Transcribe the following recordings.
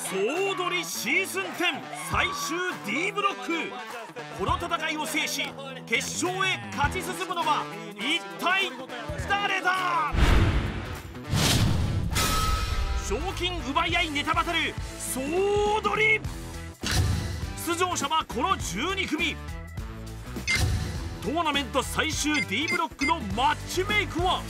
総踊りシーズン10最終 D ブロック。この戦いを制し決勝へ勝ち進むのは一体誰だ。賞金奪い合いネタバトル総踊り。出場者はこの12組。トーナメント最終 D ブロックのマッチメイクは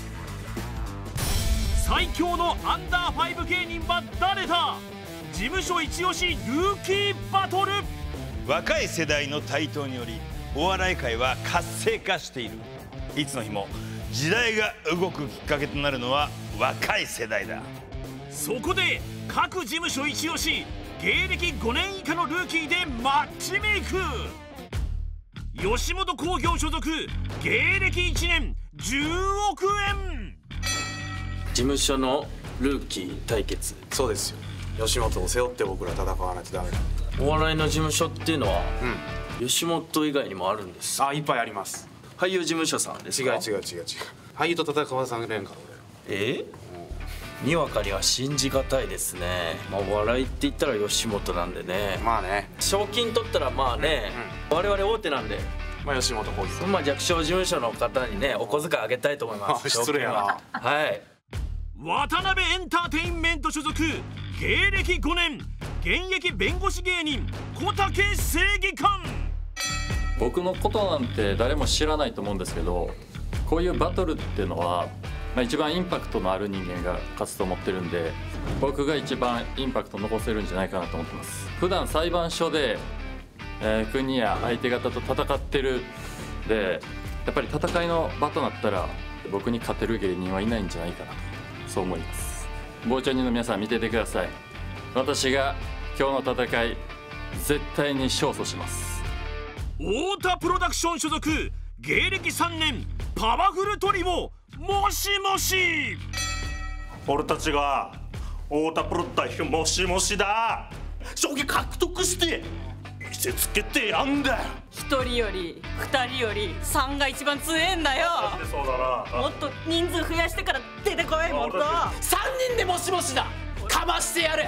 最強のアンダー5芸人は誰だ。事務所一押しルーキーバトル。 若い世代の台頭によりお笑い界は活性化している。いつの日も時代が動くきっかけとなるのは若い世代だ。 そこで各事務所一押し芸歴5年以下のルーキーでマッチメイク。吉本興業所属芸歴1年10億円。 事務所のルーキー対決。 そうですよ。吉本を背負って僕ら戦わないとダメなんで。 お笑いの事務所っていうのは、吉本以外にもあるんです。 あ、いっぱいあります。 俳優事務所さんですか。 違う。俳優と戦わされんから俺。にわかには信じがたいですね。お笑いって言ったら吉本なんでね。 まあね。 賞金取ったらまあね、我々大手なんで。 吉本興業。 弱小事務所の方にねお小遣いあげたいと思います。 失礼やな。 はい。 渡辺エンターテインメント所属芸歴5年現役弁護士芸人小竹正義感。 僕のことなんて誰も知らないと思うんですけど、こういうバトルっていうのは、一番インパクトのある人間が勝つと思ってるんで、僕が一番インパクト残せるんじゃないかなと思ってます。普段裁判所で、国や相手方と戦ってるで、やっぱり戦いの場となったら僕に勝てる芸人はいないんじゃないかなと、そう思います。傍聴人の皆さん見ててください。私が今日の戦い絶対に勝訴します。 太田プロダクション所属芸歴3年パワフルトリオもしもし。 俺たちが太田プロ代表もしもしだ。将棋獲得して見せつけてやんだよ。 1人より2人より3が一番強えんだよ。 そうだな。 もっと人数増やしてから出てこい。もっと 3人でもしもしだ。かましてやるよ。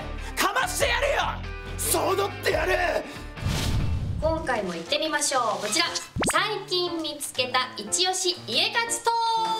そう踊ってやる。 今回も行ってみましょう。こちら最近見つけた一押し家活ト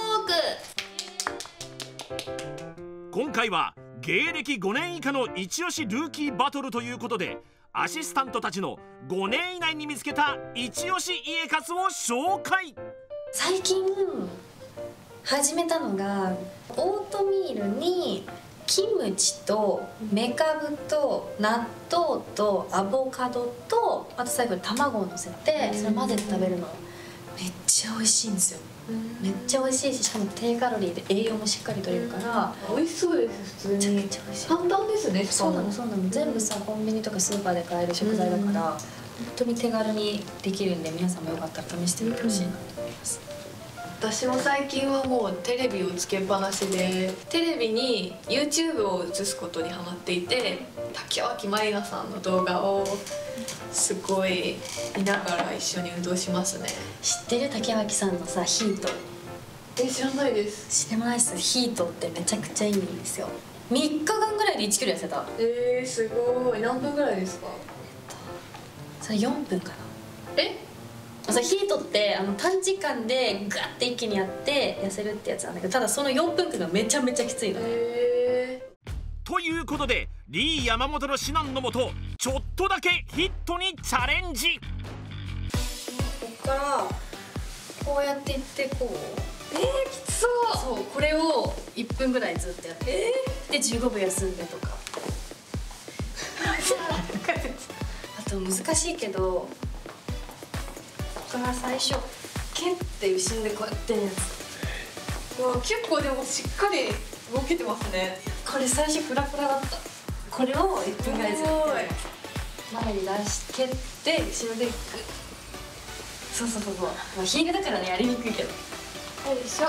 ーク。 今回は芸歴5年以下の一押しルーキーバトルということで、アシスタントたちの5年以内に見つけた一押し家活を紹介。 最近始めたのがオートミールにキムチとメカブと納豆とアボカドとあと最後に卵をのせてそれ混ぜて食べるの。めっちゃ美味しいんですよ。めっちゃ美味しいし、しかも低カロリーで栄養もしっかり取れるから美味しそうです。普通にめちゃくちゃ美味しい。 簡単ですね。 そうなの全部さコンビニとかスーパーで買える食材だから本当に手軽にできるんで、皆さんもよかったら試してみてほしいなと思います。 私も最近はもうテレビをつけっぱなしで、テレビに YouTube を映すことにハマっていて、竹脇まりなさんの動画をすごい見ながら一緒に運動しますね。 知ってる竹脇さんのさヒート。 知らないです。 知ってないです。ヒートってめちゃくちゃいいんですよ。3日間ぐらいで1キロ痩せた。 すごい。何分ぐらいですか？ それ4分かな。ヒートって短時間でガッて一気にやって痩せるってやつなんだけど、ただその4分間がめちゃめちゃきついのね。 ということでリー山本の指南のもとちょっとだけヒットにチャレンジ。 ここからこうやっていってこう。きつそう。 そう、これを1分ぐらいずっとやって、で15分休んでとかあと難しいけど、ここから最初蹴って後ろでこうやってるやつ。 結構でもしっかり動けてますね。 これ最初フラフラだった。これを1分ぐらいずっと前に出し蹴って後ろでグッ。そうヒールだからねやりにくいけど。 よいしょ。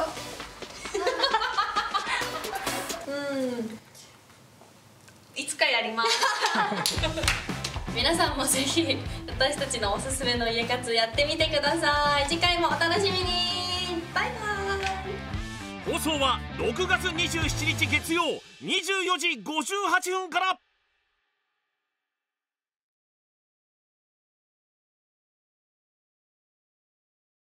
いつかやります皆さんもぜひ私たちのおすすめの家活やってみてください。次回もお楽しみに。バイバイ。 放送は6月27日月曜24時58分から。